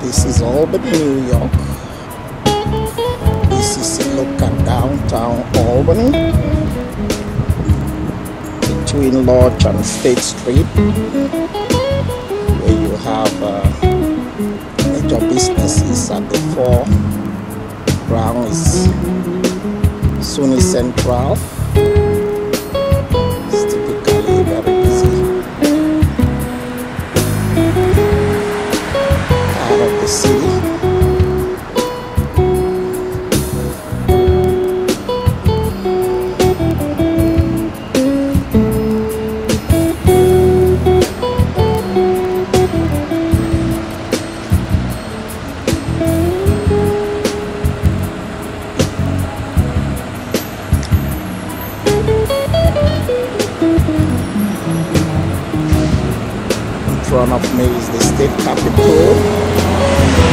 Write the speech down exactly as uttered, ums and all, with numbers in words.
This is Albany, New York. This is a look at downtown Albany between Lodge and State Street, where you have uh, major businesses at the foreground is Sunny Central. It's typically very busy part of the city. In front of me is the state capitol.